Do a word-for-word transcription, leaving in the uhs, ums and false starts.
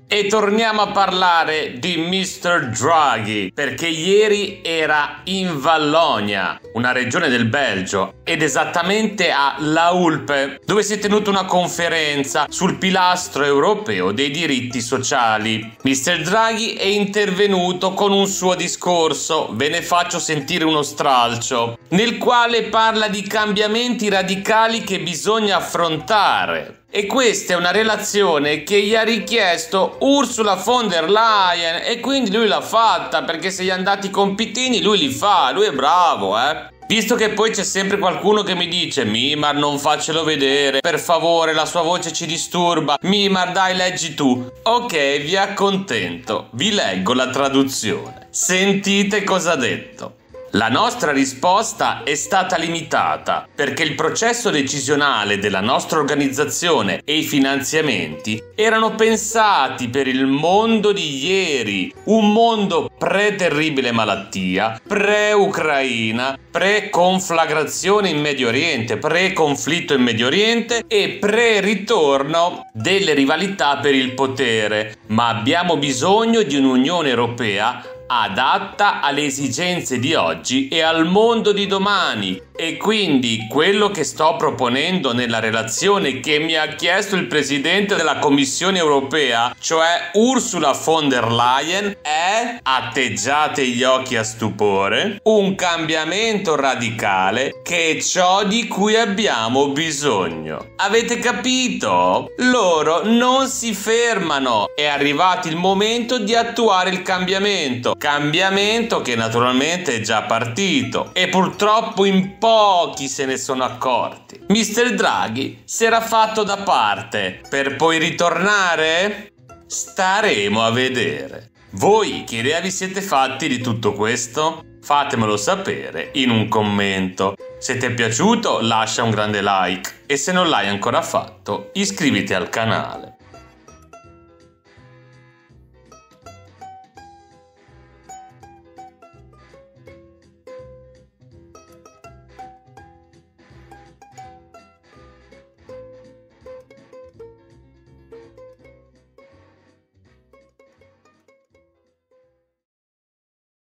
E torniamo a parlare di mister Draghi, perché ieri era in Vallonia, una regione del Belgio, ed esattamente a La Hulpe, dove si è tenuta una conferenza sul pilastro europeo dei diritti sociali. mister Draghi è intervenuto con un suo discorso, ve ne faccio sentire uno stralcio, nel quale parla di cambiamenti radicali che bisogna affrontare. E questa è una relazione che gli ha richiesto Ursula von der Leyen e quindi lui l'ha fatta, perché se gli andati i compitini lui li fa, lui è bravo, eh. Visto che poi c'è sempre qualcuno che mi dice Mimar non faccelo vedere, per favore la sua voce ci disturba, Mimar dai leggi tu. Ok, vi accontento, vi leggo la traduzione. Sentite cosa ha detto. La nostra risposta è stata limitata perché il processo decisionale della nostra organizzazione e i finanziamenti erano pensati per il mondo di ieri, un mondo pre-terribile malattia, pre-Ucraina, pre-conflagrazione in Medio Oriente, pre-conflitto in Medio Oriente e pre-ritorno delle rivalità per il potere, ma abbiamo bisogno di un'Unione Europea adatta alle esigenze di oggi e al mondo di domani. E quindi quello che sto proponendo nella relazione che mi ha chiesto il presidente della Commissione Europea, cioè Ursula von der Leyen, è, atteggiate gli occhi a stupore, un cambiamento radicale che è ciò di cui abbiamo bisogno. Avete capito? Loro non si fermano, è arrivato il momento di attuare il cambiamento. Cambiamento che naturalmente è già partito e purtroppo in pochi se ne sono accorti. mister Draghi si era fatto da parte per poi ritornare? Staremo a vedere. Voi che idea vi siete fatti di tutto questo? Fatemelo sapere in un commento. Se ti è piaciuto lascia un grande like e se non l'hai ancora fatto iscriviti al canale.